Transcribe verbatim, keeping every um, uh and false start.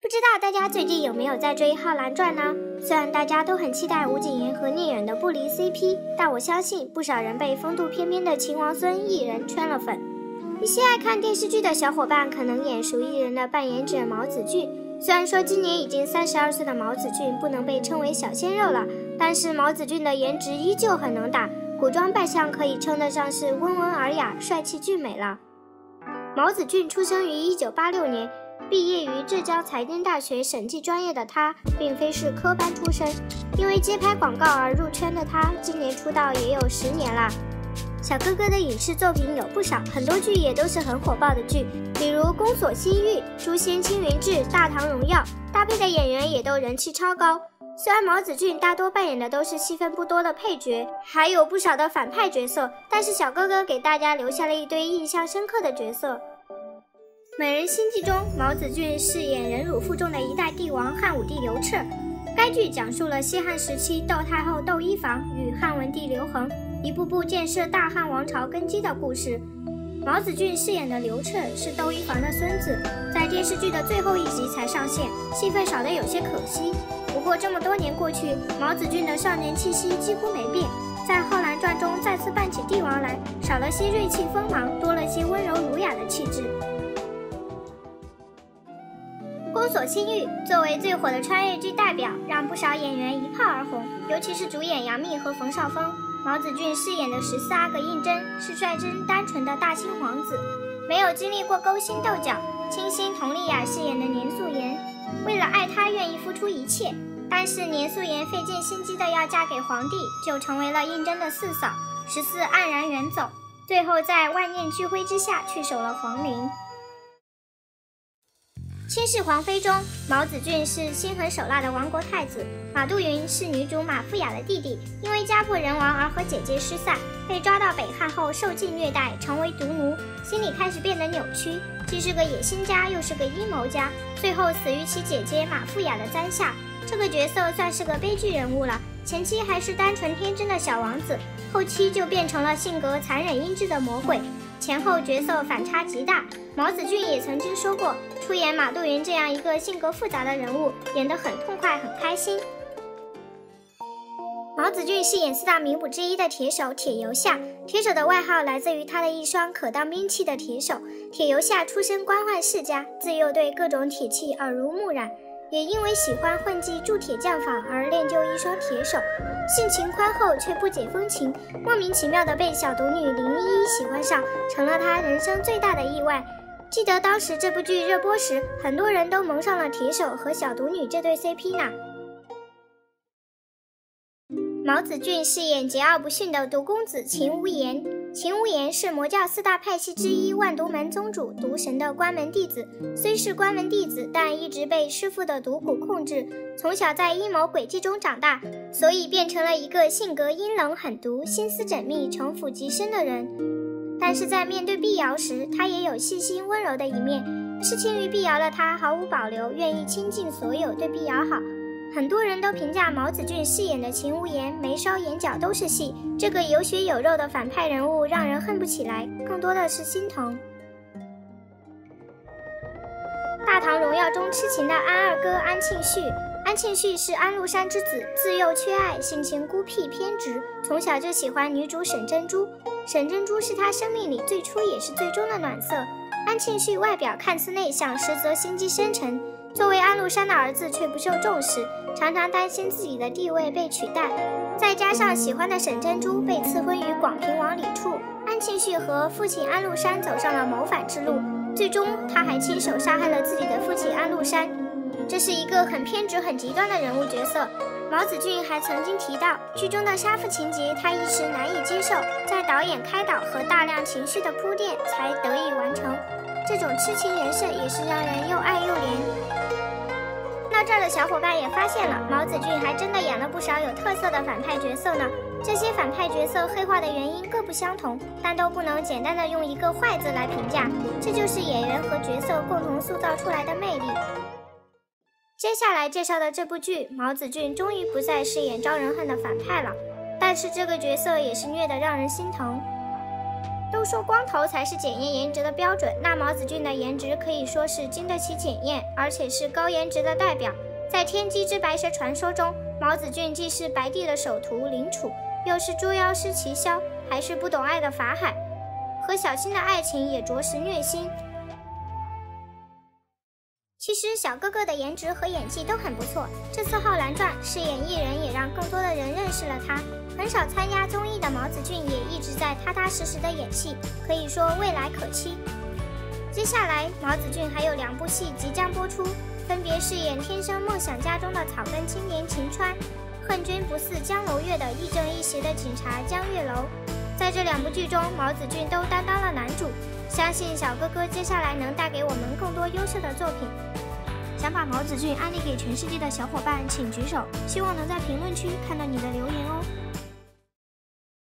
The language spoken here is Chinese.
不知道大家最近有没有在追《浩然传》呢？虽然大家都很期待吴谨言和聂远的不离 C P， 但我相信不少人被风度翩翩的秦王孙艺人圈了粉。一些爱看电视剧的小伙伴可能眼熟艺人的扮演者毛子俊。虽然说今年已经三十二岁的毛子俊不能被称为小鲜肉了，但是毛子俊的颜值依旧很能打，古装扮相可以称得上是温文尔雅、帅气俊美了。毛子俊出生于一九八六年，毕业于浙江财经大学审计专业的他，并非是科班出身，因为街拍广告而入圈的他，今年出道也有十年了。小哥哥的影视作品有不少，很多剧也都是很火爆的剧，比如《宫锁心玉》、《诛仙青云志》、《大唐荣耀》，搭配的演员也都人气超高。虽然毛子俊大多扮演的都是戏份不多的配角，还有不少的反派角色，但是小哥哥给大家留下了一堆印象深刻的角色。《美人心计》中，毛子俊饰演忍辱负重的一代帝王汉武帝刘彻。该剧讲述了西汉时期窦太后窦漪房与汉文帝刘恒一步步建设大汉王朝根基的故事。毛子俊饰演的刘彻是窦漪房的孙子，在电视剧的最后一集才上线，戏份少得有些可惜。不过这么多年过去，毛子俊的少年气息几乎没变，在《浩然传》中再次扮起帝王来，少了些锐气锋芒，多了些温柔儒雅的气质。《宫锁心玉》作为最火的穿越剧代表，让不少演员一炮而红，尤其是主演杨幂和冯绍峰。毛子俊饰演的十四阿哥胤禛是率真单纯的大清皇子，没有经历过勾心斗角。清新佟丽娅饰演的年素颜，为了爱他愿意付出一切，但是年素颜费尽心机的要嫁给皇帝，就成为了胤禛的四嫂。十四黯然远走，最后在万念俱灰之下去守了皇陵。《倾世皇妃》中，毛子俊是心狠手辣的亡国太子，马杜云是女主马富雅的弟弟，因为家破人亡而和姐姐失散，被抓到北汉后受尽虐待，成为毒奴，心里开始变得扭曲，既是个野心家，又是个阴谋家，最后死于其姐姐马富雅的簪下。这个角色算是个悲剧人物了，前期还是单纯天真的小王子，后期就变成了性格残忍阴鸷的魔鬼，前后角色反差极大。毛子俊也曾经说过，出演马杜云这样一个性格复杂的人物，演得很痛快，很开心。毛子俊饰演四大名捕之一的铁手铁游夏，铁手的外号来自于他的一双可当兵器的铁手。铁游夏出身官宦世家，自幼对各种铁器耳濡目染，也因为喜欢混迹铸铁匠法而练就一双铁手，性情宽厚却不解风情，莫名其妙的被小毒女林依依喜欢上，成了他人生最大的意外。记得当时这部剧热播时，很多人都蒙上了铁手和小毒女这对 C P 呢。毛子俊饰演桀骜不驯的毒公子秦无言。秦无言是魔教四大派系之一万毒门宗主毒神的关门弟子，虽是关门弟子，但一直被师父的毒蛊控制，从小在阴谋诡计中长大，所以变成了一个性格阴冷狠毒、心思缜密、城府极深的人。但是在面对碧瑶时，他也有细心温柔的一面，痴情于碧瑶的他毫无保留，愿意倾尽所有对碧瑶好。很多人都评价毛子俊饰演的秦无言眉梢眼角都是戏，这个有血有肉的反派人物让人恨不起来，更多的是心疼。大唐荣耀中痴情的安二哥安庆绪，安庆绪是安禄山之子，自幼缺爱，性情孤僻偏执，从小就喜欢女主沈珍珠。沈珍珠是他生命里最初也是最终的暖色。安庆绪外表看似内向，实则心机深沉，作为安禄山的儿子却不受重视，常常担心自己的地位被取代。再加上喜欢的沈珍珠被赐婚于广平王李处，安庆绪和父亲安禄山走上了谋反之路，最终他还亲手杀害了自己的父亲安禄山。这是一个很偏执很极端的人物角色。毛子俊还曾经提到，剧中的杀父情节他一时难以接受，在导演开导和大量情绪的铺垫才得以完成。这种痴情人设也是让人又爱又怜。到这儿的小伙伴也发现了，毛子俊还真的演了不少有特色的反派角色呢。这些反派角色黑化的原因各不相同，但都不能简单的用一个坏字来评价，这就是演员和角色共同塑造出来的魅力。接下来介绍的这部剧，毛子俊终于不再饰演招人恨的反派了，但是这个角色也是虐得让人心疼。 都说光头才是检验颜值的标准，那毛子俊的颜值可以说是经得起检验，而且是高颜值的代表。在《天机之白蛇传说》中，毛子俊既是白帝的首徒灵楚，又是猪妖师齐萧，还是不懂爱的法海，和小青的爱情也着实虐心。其实小哥哥的颜值和演技都很不错，这次《浩然传》饰演艺人也让更多的人认识了他。很少参加综艺的毛子俊也一直在踏踏实实的演戏，可以说未来可期。接下来毛子俊还有两部戏即将播出，分别饰演《天生梦想家》中的草根青年秦川，恨君不似江楼月的亦正亦邪的警察江月楼。在这两部剧中，毛子俊都担当了男主，相信小哥哥接下来能带给我们更多优秀的作品。想把毛子俊安利给全世界的小伙伴请举手，希望能在评论区看到你的留言哦。